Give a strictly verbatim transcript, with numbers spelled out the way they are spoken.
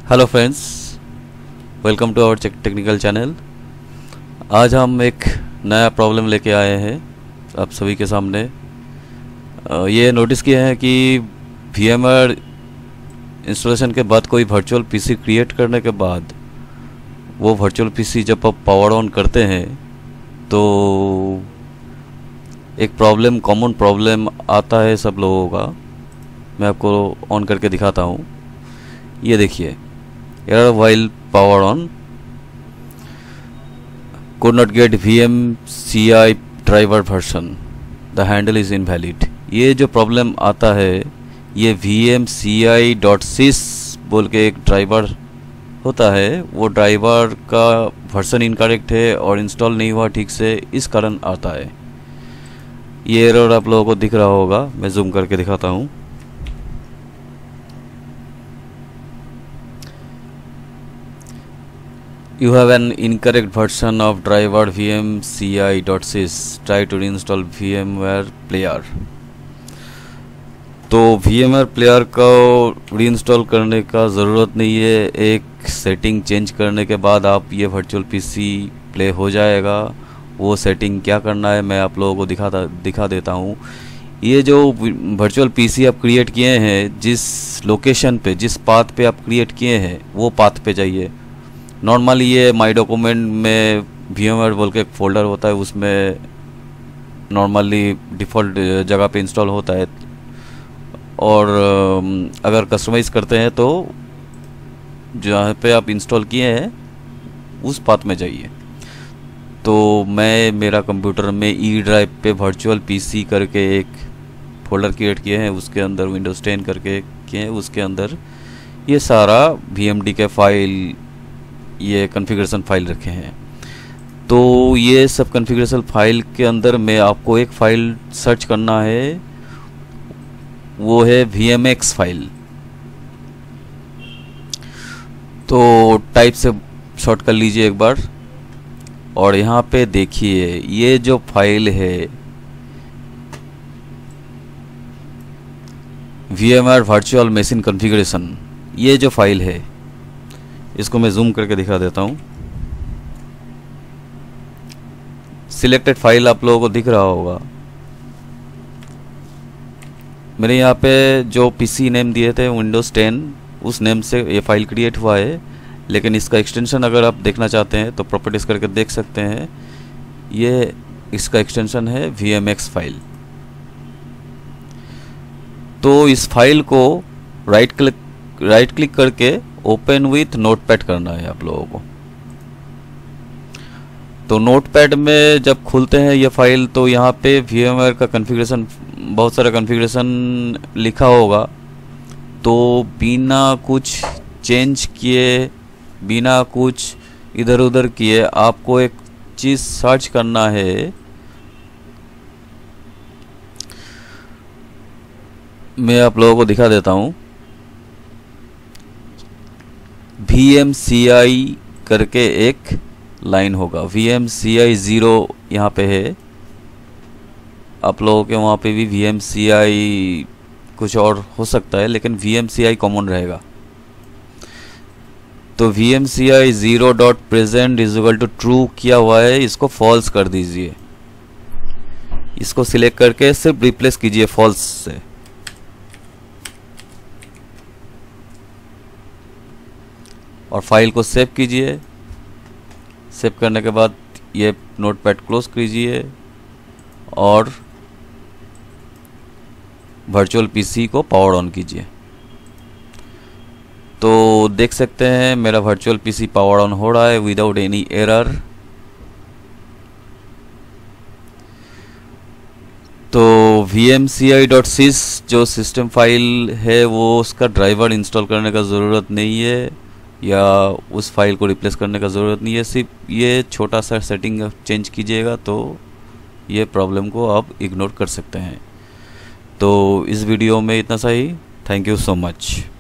Hello friends, welcome to our technical channel. आज हम एक नया प्रॉब्लम लेके आए हैं आप सभी के सामने। ये नोटिस किया है कि VMware इंस्टॉलेशन के बाद कोई वर्चुअल पीसी क्रिएट करने के बाद वो वर्चुअल पीसी जब आप पावर ऑन करते हैं तो एक प्रॉब्लम, कॉमन प्रॉब्लम आता है सब लोगों का। मैं आपको ऑन करके दिखाता हूँ। ये देखिए, error while power on, could not get V M C I driver version, the handle is invalid। ये जो प्रॉब्लम आता है ये V M C I dot sys बोल के एक ड्राइवर होता है, वो ड्राइवर का वर्जन इनकरेक्ट है और इंस्टॉल नहीं हुआ ठीक से, इस कारण आता है। ये एरर आप लोगों को दिख रहा होगा, मैं जूम करके दिखाता हूँ। You have an incorrect version of driver V M C I dot sys. Try to reinstall VMware player। तो VMware player को रीइंस्टॉल करने का ज़रूरत नहीं है। एक सेटिंग चेंज करने के बाद आप ये वर्चुअल पीसी प्ले हो जाएगा। वो सेटिंग क्या करना है मैं आप लोगों को दिखाता दिखा देता हूँ। ये जो वर्चुअल पीसी आप क्रिएट किए हैं, जिस लोकेशन पे, जिस पाथ पे आप क्रिएट किए हैं वो पाथ पे जाइए। नॉर्मली ये माई डॉक्यूमेंट में VMware बोल के एक फ़ोल्डर होता है, उसमें नॉर्मली डिफ़ॉल्ट जगह पे इंस्टॉल होता है। और अगर कस्टमाइज़ करते हैं तो जहाँ पे आप इंस्टॉल किए हैं उस पाथ में जाइए। तो मैं मेरा कंप्यूटर में ई ड्राइव पे वर्चुअल पीसी करके एक फ़ोल्डर क्रिएट किए हैं, उसके अंदर विंडोज़ टेन करके किए हैं, उसके अंदर ये सारा V M D के फाइल, ये कॉन्फ़िगरेशन फाइल रखे हैं। तो ये सब कॉन्फ़िगरेशन फाइल के अंदर में आपको एक फ़ाइल सर्च करना है, वो है V M X फाइल। तो टाइप से शॉर्ट कर लीजिए एक बार और यहाँ पे देखिए ये जो फाइल है VMware वर्चुअल मशीन कॉन्फ़िगरेशन, ये जो फाइल है इसको मैं जूम करके दिखा देता हूँ। सिलेक्टेड फाइल आप लोगों को दिख रहा होगा। मेरे यहाँ पे जो पीसी नेम दिए थे विंडोज़ टेन, उस नेम से ये फाइल क्रिएट हुआ है। लेकिन इसका एक्सटेंशन अगर आप देखना चाहते हैं तो प्रॉपर्टीज करके देख सकते हैं। ये इसका एक्सटेंशन है V M X फाइल। तो इस फाइल को राइट क्लिक राइट क्लिक करके ओपन विथ नोटपैड करना है आप लोगों को। तो नोटपैड में जब खुलते हैं ये फाइल तो यहाँ पे VMware का कॉन्फ़िगरेशन, बहुत सारा कॉन्फ़िगरेशन लिखा होगा। तो बिना कुछ चेंज किए, बिना कुछ इधर उधर किए आपको एक चीज़ सर्च करना है। मैं आप लोगों को दिखा देता हूँ। V M C I करके एक लाइन होगा, V M C I zero यहाँ पे है। आप लोगों के वहाँ पे भी V M C I कुछ और हो सकता है, लेकिन V M C I common रहेगा। तो V M C I zero dot present is equal to true किया हुआ है, इसको फॉल्स कर दीजिए। इसको सिलेक्ट करके सिर्फ रिप्लेस कीजिए फॉल्स से। और फाइल को सेव कीजिए। सेव करने के बाद ये नोटपैड क्लोज कीजिए और वर्चुअल पीसी को पावर ऑन कीजिए। तो देख सकते हैं मेरा वर्चुअल पीसी पावर ऑन हो रहा है विदाउट एनी एरर। तो V M C I dot sys जो सिस्टम फाइल है वो उसका ड्राइवर इंस्टॉल करने का ज़रूरत नहीं है, या उस फाइल को रिप्लेस करने का ज़रूरत नहीं है। सिर्फ ये छोटा सा सेटिंग चेंज कीजिएगा तो ये प्रॉब्लम को आप इग्नोर कर सकते हैं। तो इस वीडियो में इतना सा ही। Thank you so much.